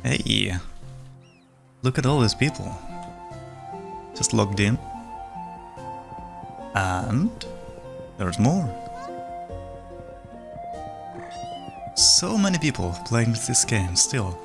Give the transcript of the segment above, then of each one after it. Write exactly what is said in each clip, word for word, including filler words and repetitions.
Hey, look at all these people. Just logged in. And there's more. So many people playing this game still.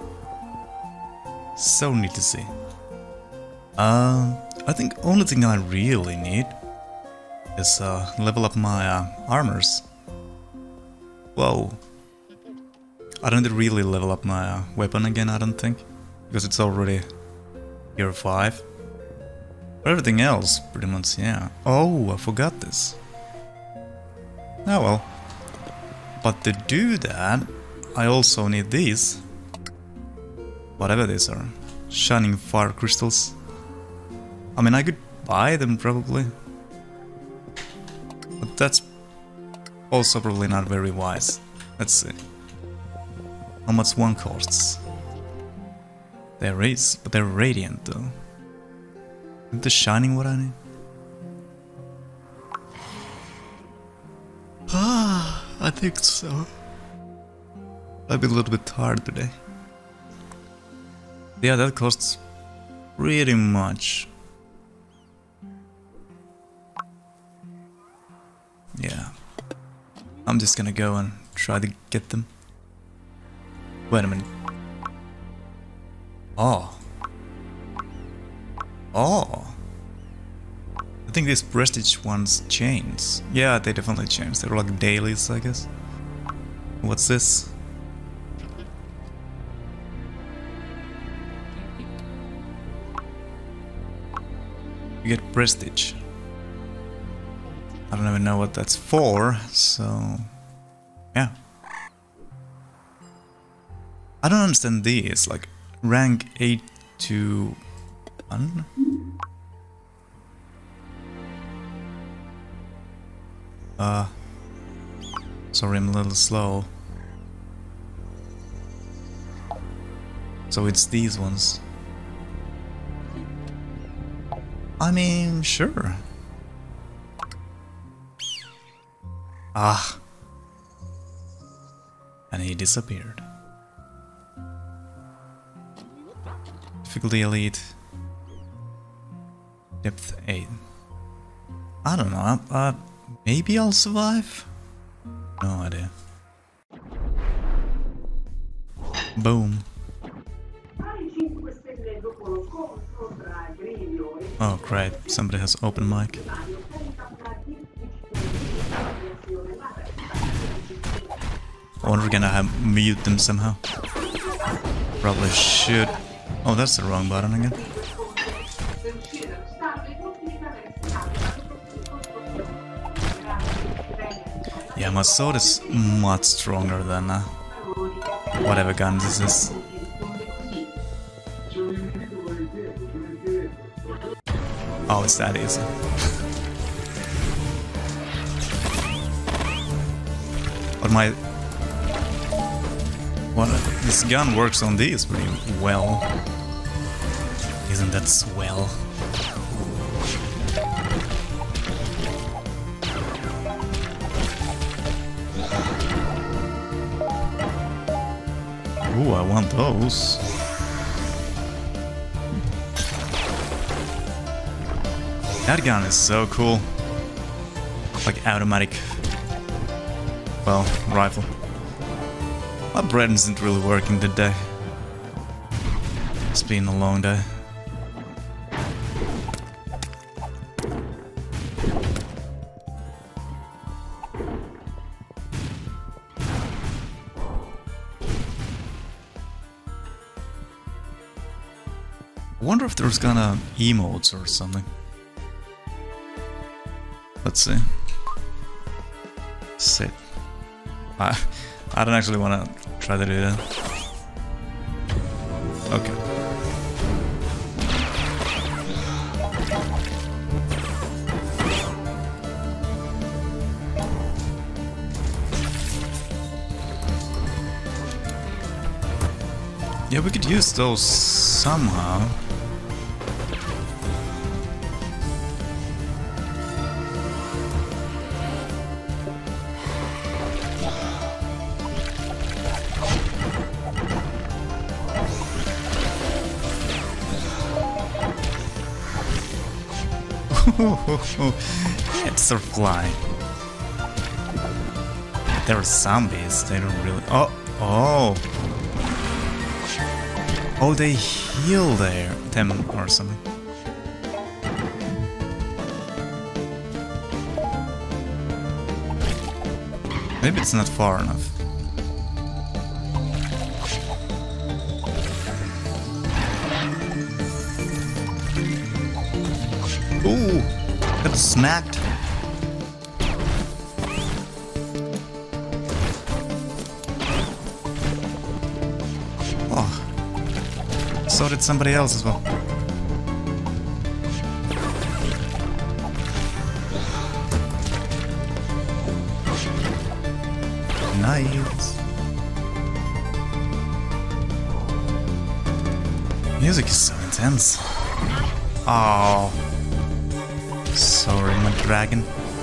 So neat to see. Um, I think only thing I really need is uh, level up my uh, armors. Whoa. I don't need to really level up my uh, weapon again, I don't think. Because it's already tier five. But everything else, pretty much, yeah. Oh, I forgot this. Oh well. But to do that, I also need these. Whatever these are. Shining fire crystals. I mean, I could buy them probably. But that's also probably not very wise. Let's see. How much one costs? There is, but they're radiant though. Isn't the shining what I need? Ah, I think so. I've been a little bit tired today. Yeah, that costs pretty much. Yeah. I'm just gonna go and try to get them. Wait a minute. Oh. Oh. I think these prestige ones change. Yeah, they definitely change. They're like dailies, I guess. What's this? You get prestige. I don't even know what that's for, so yeah. I don't understand these, like rank eight to one. Uh, sorry, I'm a little slow. So it's these ones. I mean, sure. Ah. And he disappeared. Difficulty elite. Depth eight. I don't know. Uh, maybe I'll survive? No idea. Boom. Oh great, somebody has open mic. I wonder if we're gonna have mute them somehow. Probably should. Oh, that's the wrong button again. Yeah, my sword is much stronger than uh, whatever gun this is. Oh, it's that easy. But my... Well, this gun works on these pretty well. Isn't that swell? Ooh, I want those. That gun is so cool. Like automatic, well, rifle. My brain isn't really working today. It's been a long day. I wonder if there's gonna emotes or something. Let's see. Sit. I, I don't actually want to try to do that. Okay. Yeah, we could use those somehow. It's a fly. They're zombies, they don't really... Oh! Oh! Oh, they heal there, them or something. Maybe it's not far enough. Ooh! Got smacked. Oh. So did somebody else as well. Nice. Music is so intense. Oh. Sorry, my dragon.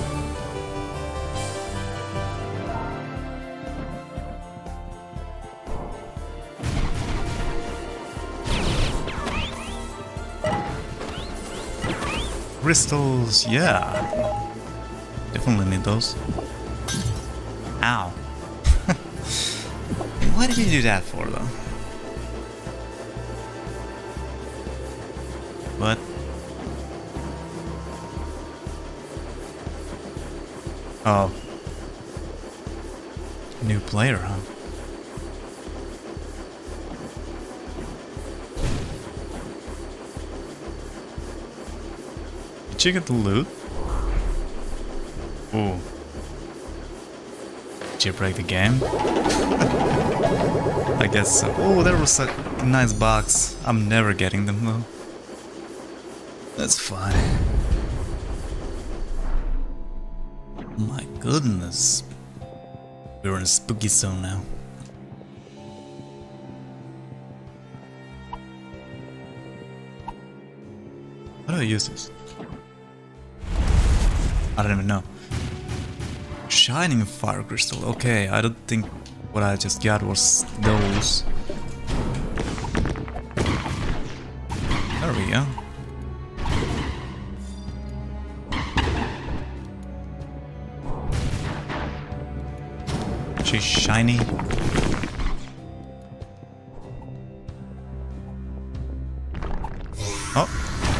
Crystals, yeah. Definitely need those. Ow. Why did you do that for, though? What? Oh. New player, huh? Did you get the loot? Ooh. Did you break the game? I guess so. Oh, there was a nice box. I'm never getting them though. That's fine. My goodness. We're in a spooky zone now. How do I use this? I don't even know. Shining fire crystal. Okay, I don't think what I just got was those. There we go. She's shiny. Oh.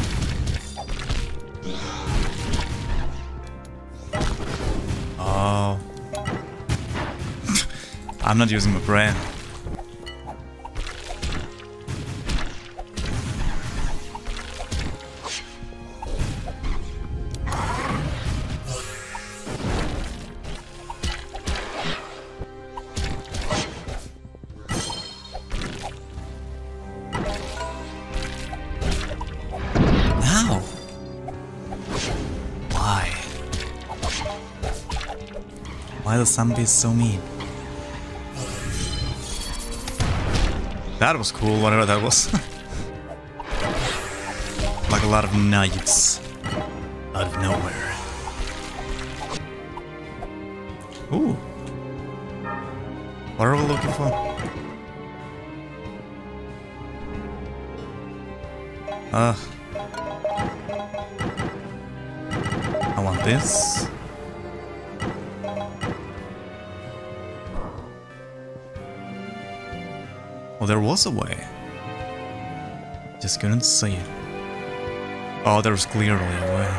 Oh. I'm not using my brain. Why the zombies so mean? That was cool, whatever that was. Like a lot of knives out of nowhere. Ooh. What are we looking for? Uh. I want this. Oh, there was a way. Just couldn't see it. Oh, there's clearly a way.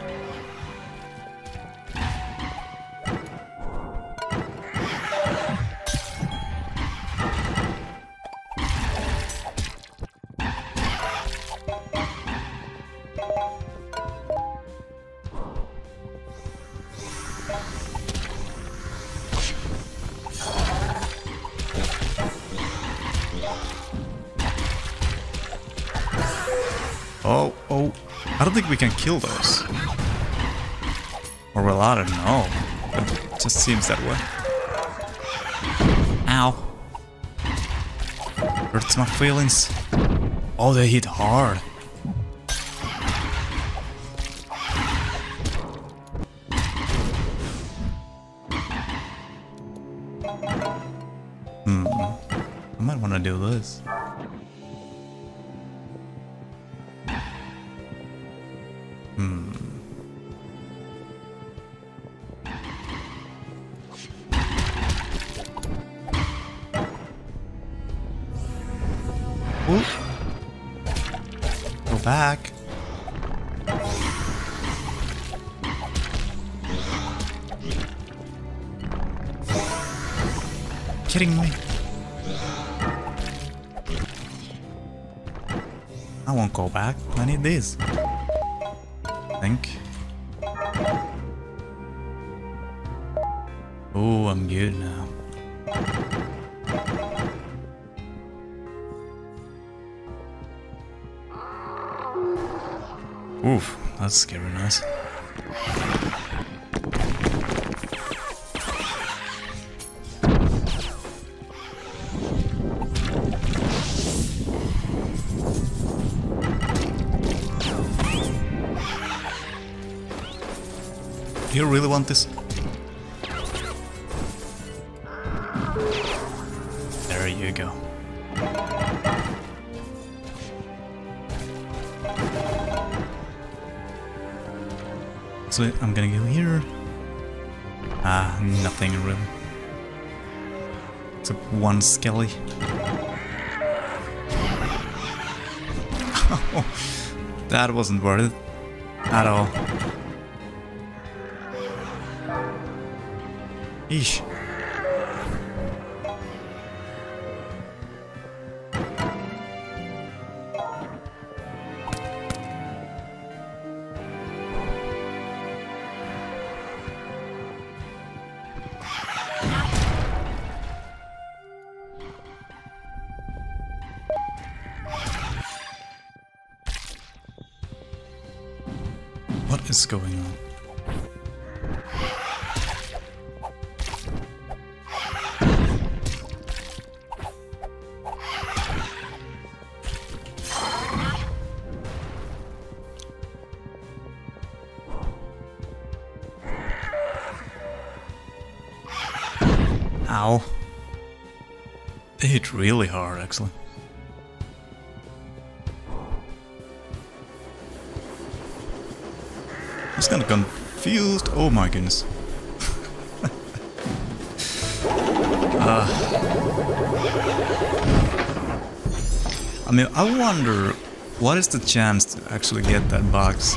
Oh, oh, I don't think we can kill those. Or well, I don't know. It just seems that way. Ow. Hurts my feelings. Oh, they hit hard. Hmm. I might want to do this. Hmm. Ooh. Go back. Kidding me? I won't go back. I need this. I think. Oh, I'm good now. Oof, that's scary nice. Do you really want this? There you go. So I'm gonna go here. Ah, nothing really. Except one skelly. That wasn't worth it at all. Eesh. What is going on? Ow. They hit really hard, actually. I was kinda confused. Oh my goodness. uh, I mean, I wonder what is the chance to actually get that box?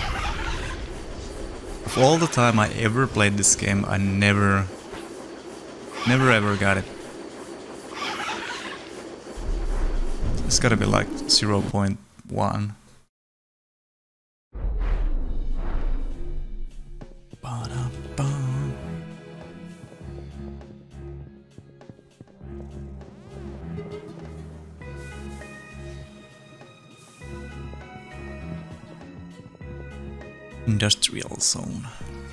Of all the time I ever played this game, I never, never ever got it. It's gotta be like zero point one. Industrial zone.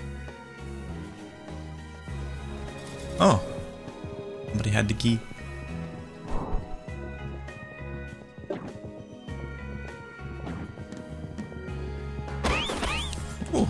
Oh, somebody had the key. Oh.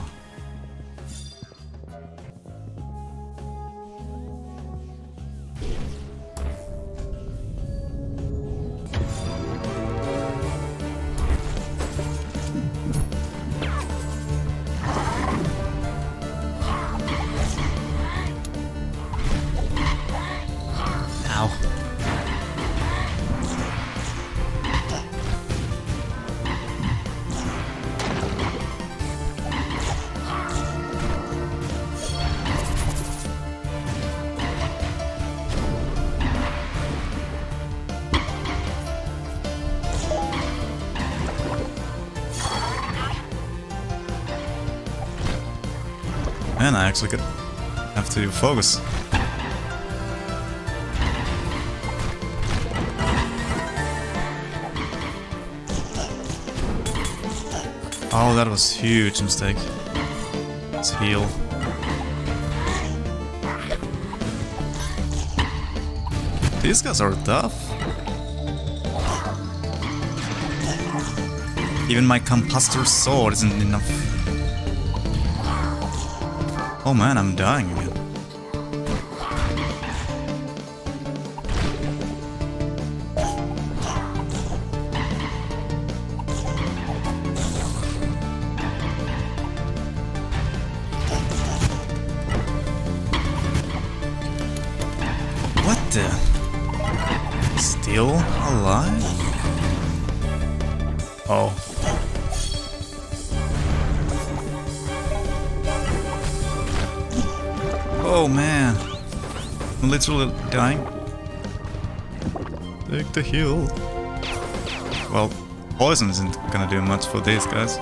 Man, I actually could have to focus. Oh, that was a huge mistake. Let's heal. These guys are tough. Even my compostor sword isn't enough. Oh man, I'm dying again. What the? Still alive? Oh. Oh man. I'm literally dying. Take the heal. Well, poison isn't gonna do much for these guys.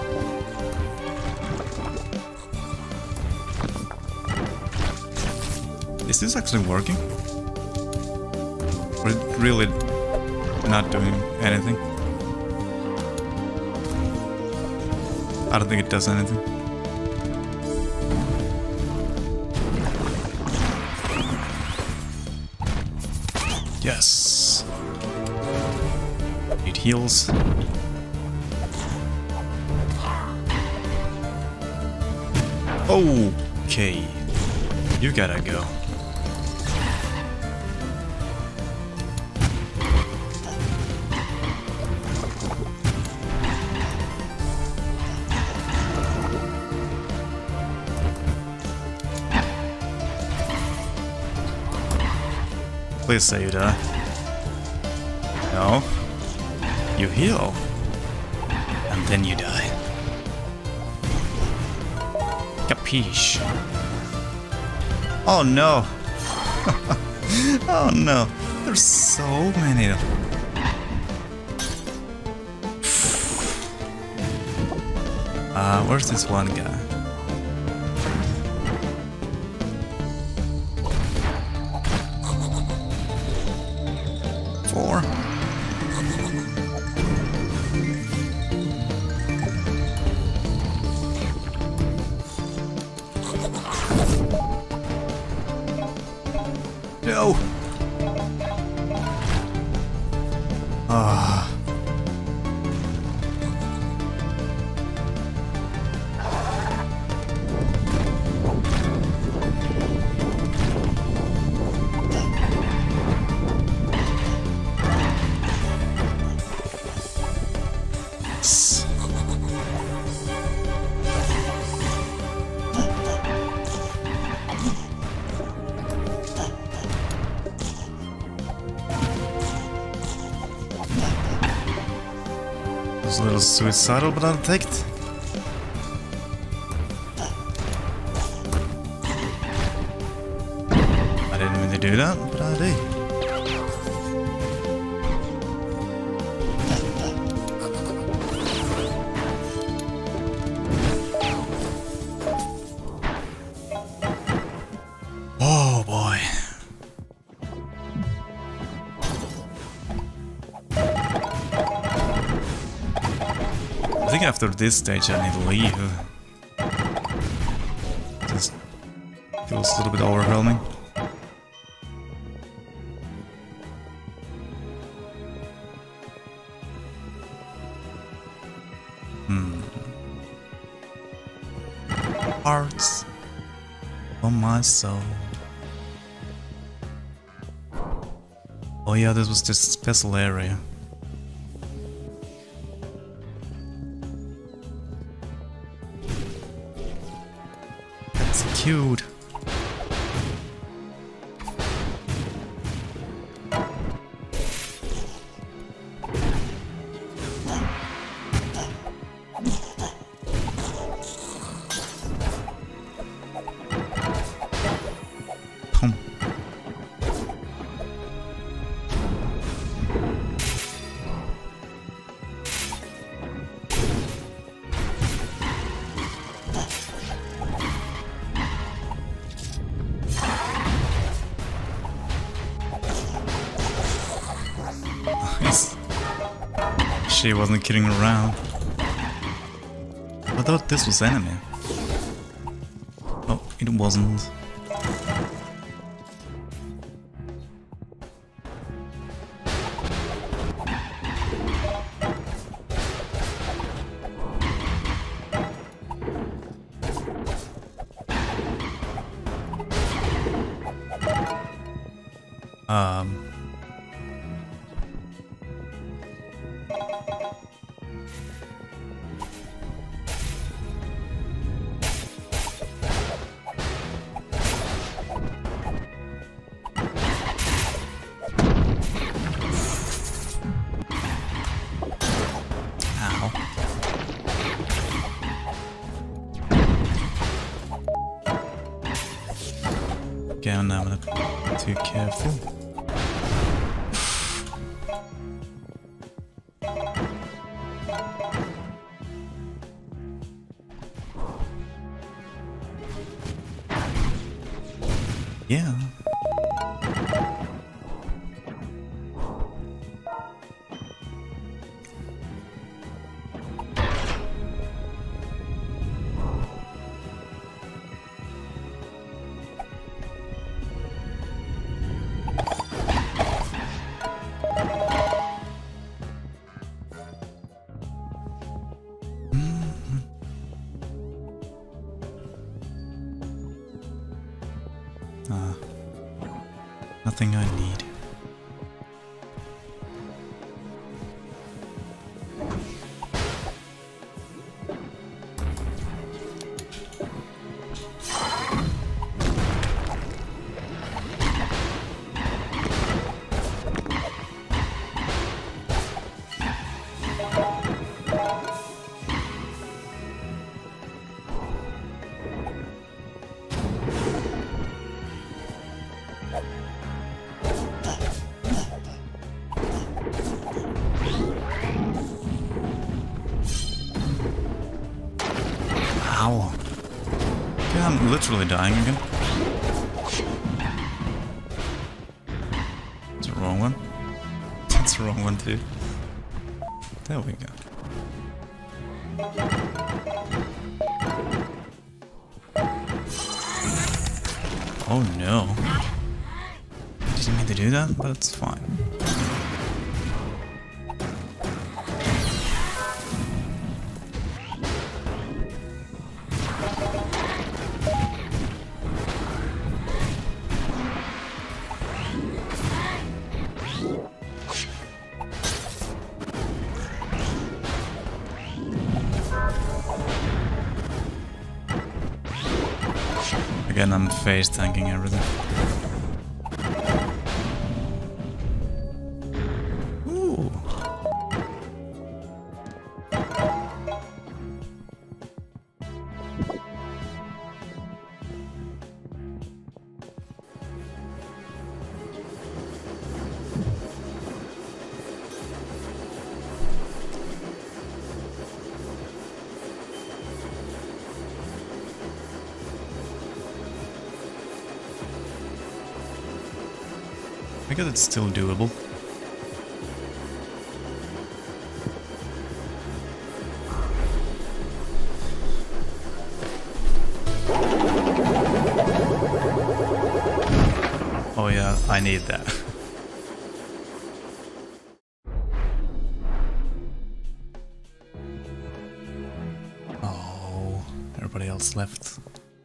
Is this actually working? Or it really not doing anything? I don't think it does anything. Yes. It heals. Okay. You gotta go. Please say you die. No. You heal. And then you die. Capiche. Oh no. Oh no. There's so many of them. Uh, where's this one guy? Four. No. Ah. It's a little suicidal, but I'll take it. I didn't mean to do that, but I did. Oh boy. I think after this stage I need to leave. Just feels a little bit overwhelming. Hmm. Hearts on my soul. Oh yeah, this was just a special area. Cute. Pum. She wasn't kidding around. I thought this was enemy. Oh, it wasn't. Um... Ow. Okay, I'm not too careful. Yeah. Ah, nothing I need. Ow. Yeah, I'm literally dying again. It's the wrong one. It's the wrong one too. There we go. Oh no. Didn't mean to do that, but it's fine. Again, I'm face tanking everything. Ooh. I guess it's still doable. Oh yeah, I need that. Oh, everybody else left.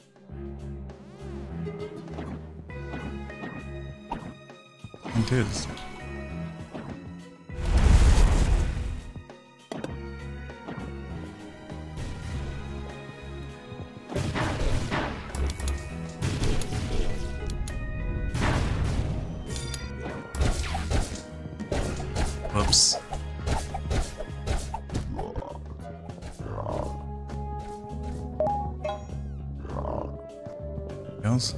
Do this. Whoops. Goes.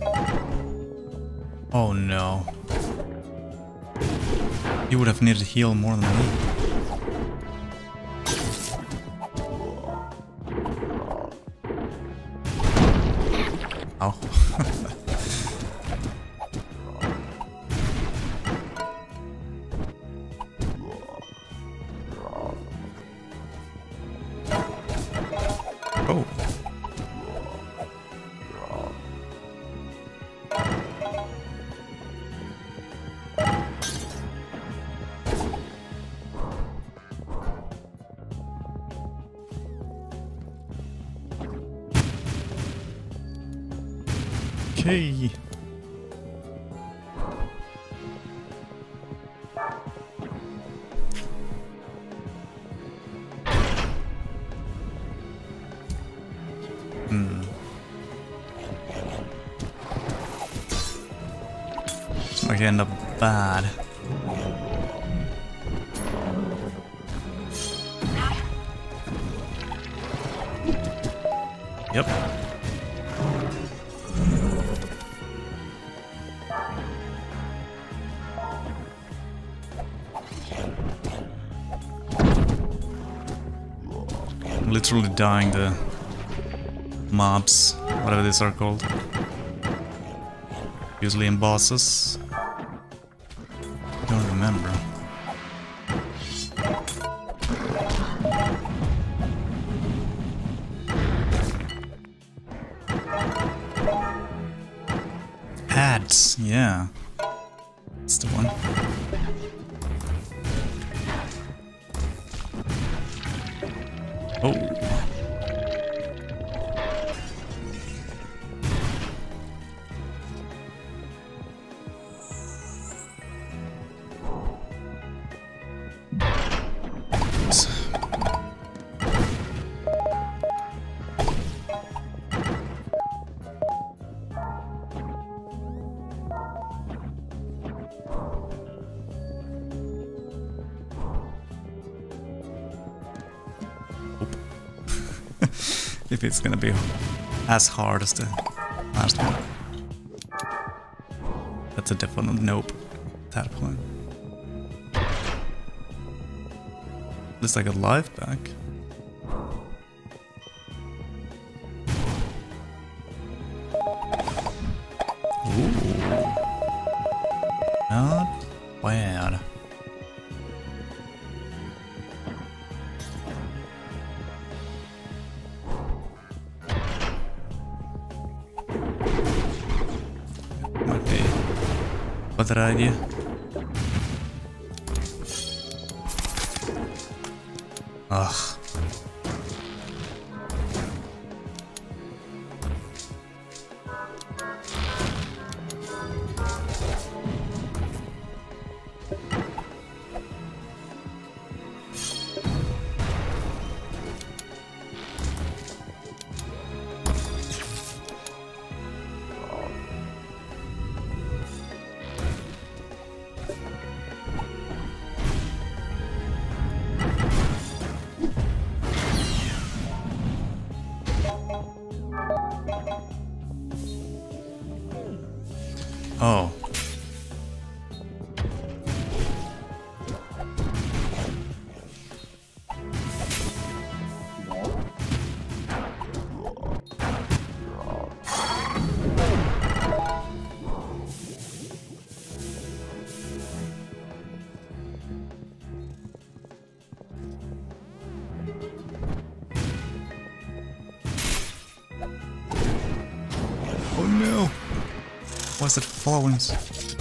Oh no. You would have needed to heal more than me. Ow. Oh. Okay. Hmm. This might end up bad. Yep. I'm literally dying the mobs, whatever these are called. Usually in bosses. I don't remember. Ads, yeah. That's the one. Oh. If it's gonna be as hard as the last one. That's a definite nope at that point. At least I got life back. Ooh. Not bad. What idea? Ugh. Oh. Oh no! Why is it following us?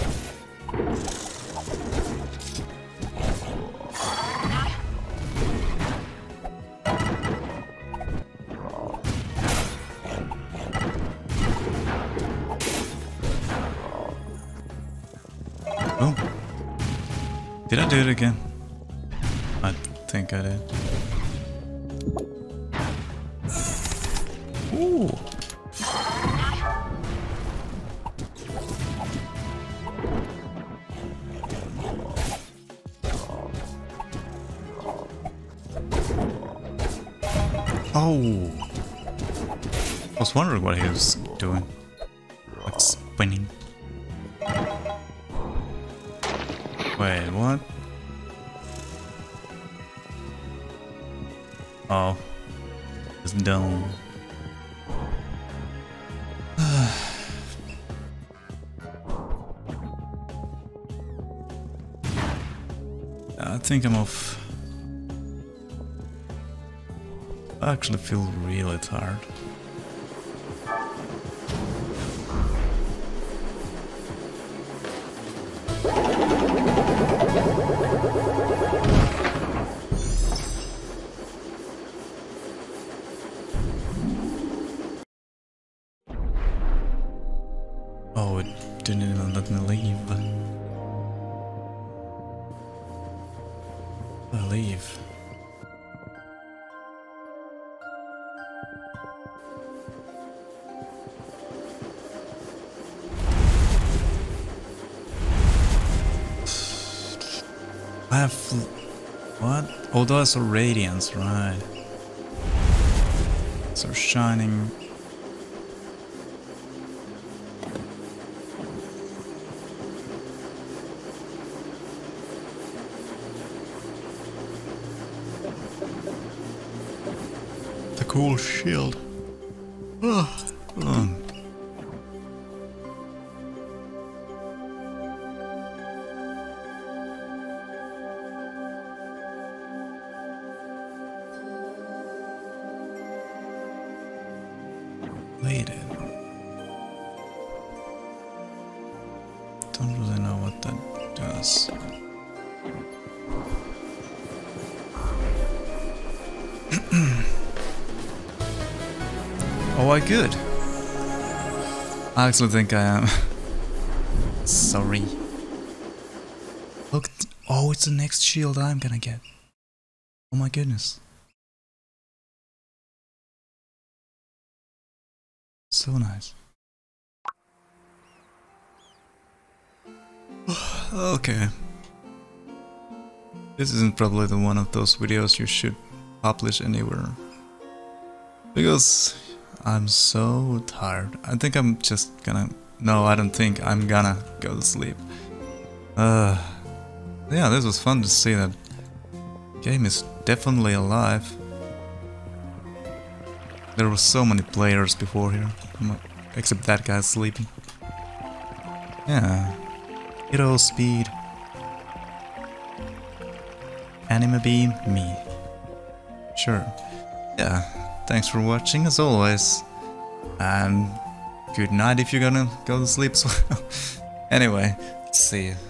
Oh. Did I do it again? I think I did. Ooh. Oh. I was wondering what he was doing. Like spinning. Wait, what? Oh. It's done. I think I'm off. I actually feel really tired. Oh, it didn't even let me leave. I leave. I have... what? Oh, those are radiance, right. So shining... cool shield. Oh. Oh. Waited. Don't really know what that does. Oh, I good. I actually think I am. Sorry. Look. Oh, it's the next shield I'm gonna get. Oh my goodness. So nice. Okay. This isn't probably the one of those videos you should publish anywhere. Because I'm so tired. I think I'm just gonna... No, I don't think I'm gonna go to sleep. Uh, yeah, this was fun to see that game is definitely alive. There were so many players before here, except that guy's sleeping. Yeah. Hero speed. Anime beam, me. Sure. Yeah, thanks for watching as always. And good night if you're gonna go to sleep as well. Anyway, see you.